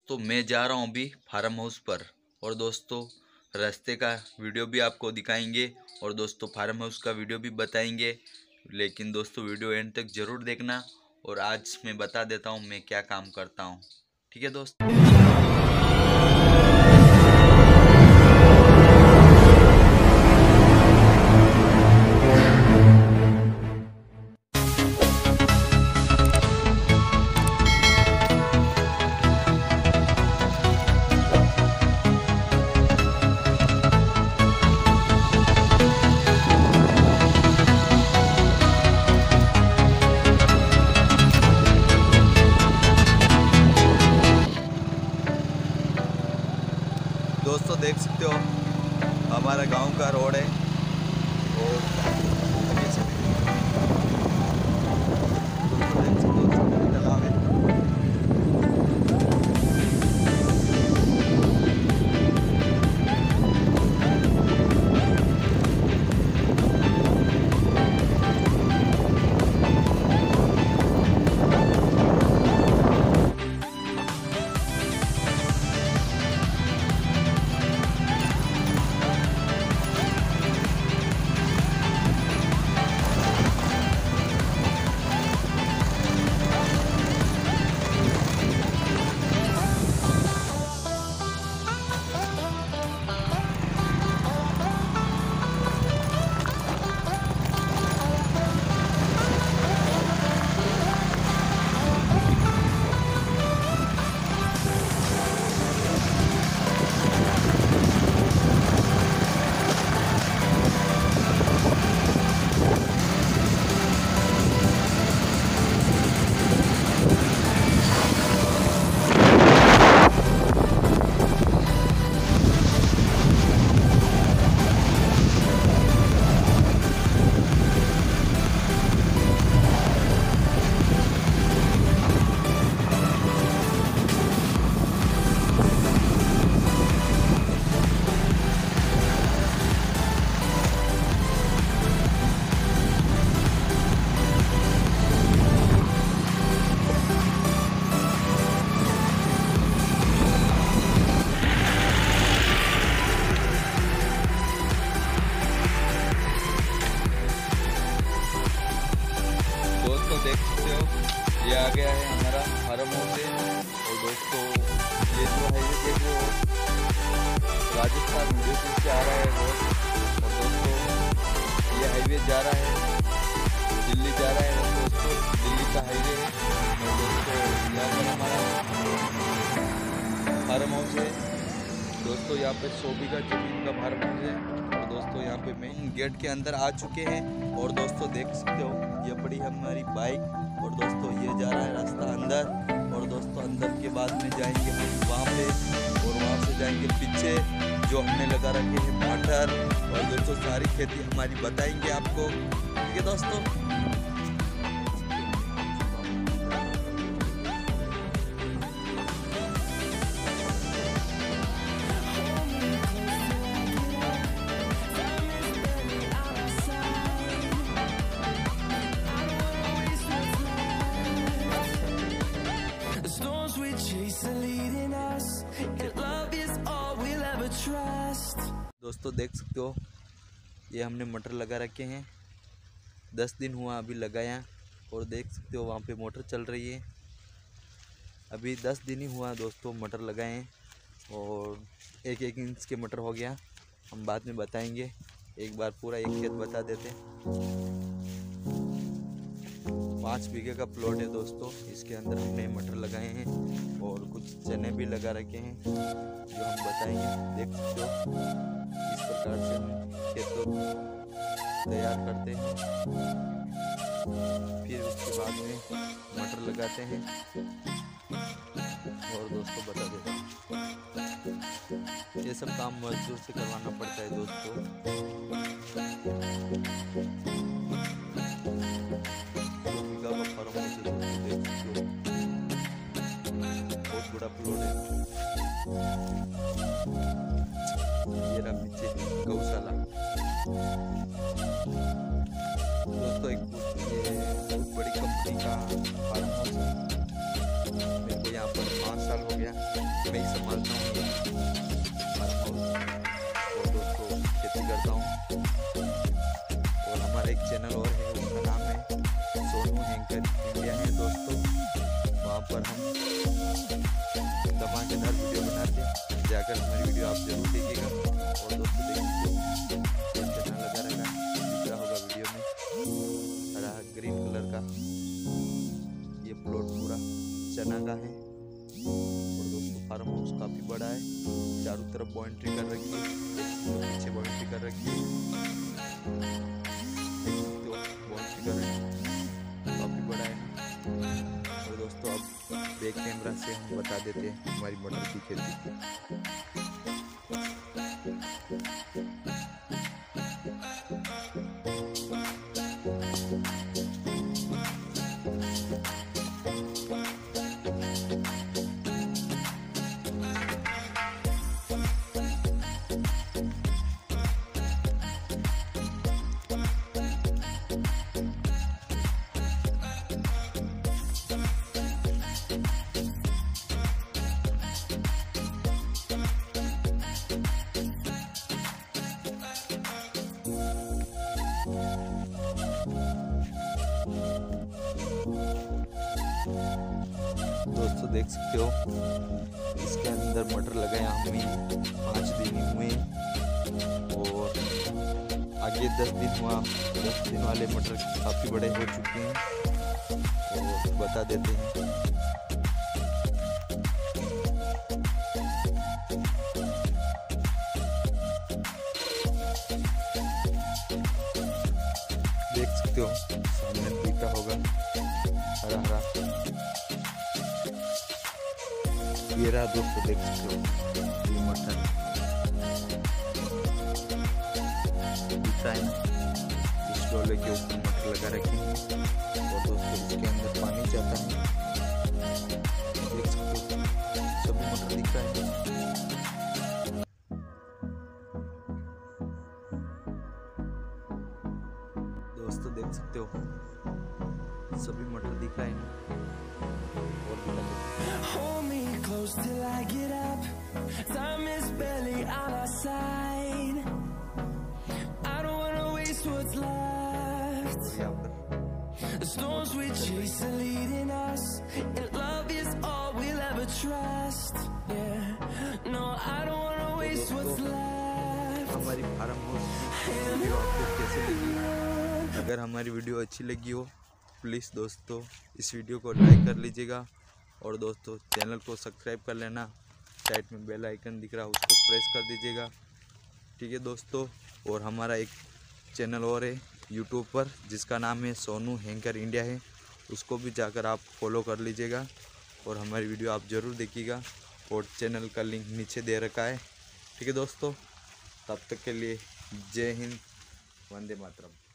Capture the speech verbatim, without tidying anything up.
तो मैं जा रहा हूँ अभी फार्म हाउस पर और दोस्तों रास्ते का वीडियो भी आपको दिखाएंगे और दोस्तों फार्म हाउस का वीडियो भी बताएंगे। लेकिन दोस्तों वीडियो एंड तक ज़रूर देखना और आज मैं बता देता हूँ मैं क्या काम करता हूँ। ठीक है दोस्तों। दोस्तों देख सकते हो हमारा गांव का रोड है और आगे से दोस्तों देख सकते हो तालाब है। देख सकते हो ये आ गया है हमारा फार्म हाउस है। और दोस्तों ये जो है ये देखो राजस्थान उदयपुर से आ रहा है रोड। और दोस्तों ये हाईवे जा रहा है दिल्ली जा रहा है। और दोस्तों दिल्ली का हाईवे है। और दोस्तों यहाँ पर हमारा फार्म हाउस है। दोस्तों यहाँ पे सौ बीघा जमीन का फार्म हाउस है। और दोस्तों यहाँ पे मेन गेट के अंदर आ चुके हैं। और दोस्तों देख सकते हो ये पड़ी है हमारी बाइक। और दोस्तों ये जा रहा है रास्ता अंदर। और दोस्तों अंदर के बाद में जाएंगे हम वहाँ पे और वहाँ से जाएंगे पीछे जो हमने लगा रखे हैं मटर। और दोस्तों सारी खेती हमारी बताएंगे आपको। ठीक है दोस्तों। दोस्तों देख सकते हो ये हमने मटर लगा रखे हैं। दस दिन हुआ अभी लगाया। और देख सकते हो वहाँ पे मोटर चल रही है। अभी दस दिन ही हुआ दोस्तों मटर लगाए हैं। और एक एक इंच के मटर हो गया। हम बाद में बताएंगे। एक बार पूरा एक खेत बता देते हैं। पाँच बीघे का प्लॉट है दोस्तों। इसके अंदर हमने मटर लगाए हैं और कुछ चने भी लगा रखे हैं जो हम बताएंगे। देख सकते हो इस प्रकार से हम खेत को तैयार करते हैं। फिर उसके बाद में मटर लगाते हैं। और दोस्तों बता देता हूँ ये सब काम मजदूर से करवाना पड़ता है दोस्तों। बहुत बड़ा प्लॉट है। ये रहा पीछे गौशाला। दोस्तों एक ये बहुत बड़ी कंपनी का फार्म हाउस है। मेरे को यहाँ पर पाँच साल हो गया। मैं ही संभालता हूँ और दोस्तों खेती करता हूँ। और हमारा एक चैनल और है, उसका नाम है सोनू हैंकर इंडिया है दोस्तों। वहाँ पर हम धमाकेदार वीडियो बनाते हैं, जाकर हमारी वीडियो आप जरूर देखिएगा। और दोस्तों देखिए चैनल लगा रहना दिख रहा होगा वीडियो में, हरा ग्रीन कलर का ये प्लॉट पूरा चना का है। और दोस्तों फार्म हाउस काफी बड़ा है, चारों तरफ बाउंड्री कर रखी है, पीछे बाउंड्री कर रखी है, तो बाउंड्री कर रखी है, काफी बड़ा है। और दोस्तों अब बैक कैमरा से हम बता देते हैं हमारी मटर की खेती। दोस्तों देख सकते हो इसके अंदर मटर लगाए हमें पाँच दिन हुए और आगे दस दिन हुआ। दस दिन वाले मटर काफ़ी बड़े हो चुके हैं और बता देते हैं। देख सकते हो सामने दिखता होगा हरा हरा, ये रहा दोस्तों देख सकते हो ये मटर दिख रहा है ना। इस डोले के ऊपर मटर लगा रखे हैं और दोस्तों इसके अंदर पानी जाता है, देख सकते हो सभी मटर दिख रहा है। दोस्तों देख सकते हो सभी मटर दिख रहा है ना। और भी Hold me close till I get up. Time is barely on our side. I don't wanna waste what's left. The storms we chase are leading us, and love is all we'll ever trust. Yeah, no, I don't wanna waste what's left. हमारी farm house की video आपको कैसे लगी? अगर हमारी video अच्छी लगी हो प्लीज़ दोस्तों इस वीडियो को लाइक कर लीजिएगा और दोस्तों चैनल को सब्सक्राइब कर लेना। साइड में बेल आइकन दिख रहा है उसको प्रेस कर दीजिएगा, ठीक है दोस्तों। और हमारा एक चैनल और है यूट्यूब पर जिसका नाम है सोनू हैंकर इंडिया है, उसको भी जाकर आप फॉलो कर लीजिएगा और हमारी वीडियो आप ज़रूर देखिएगा। और चैनल का लिंक नीचे दे रखा है, ठीक है दोस्तों। तब तक के लिए जय हिंद, वंदे मातरम।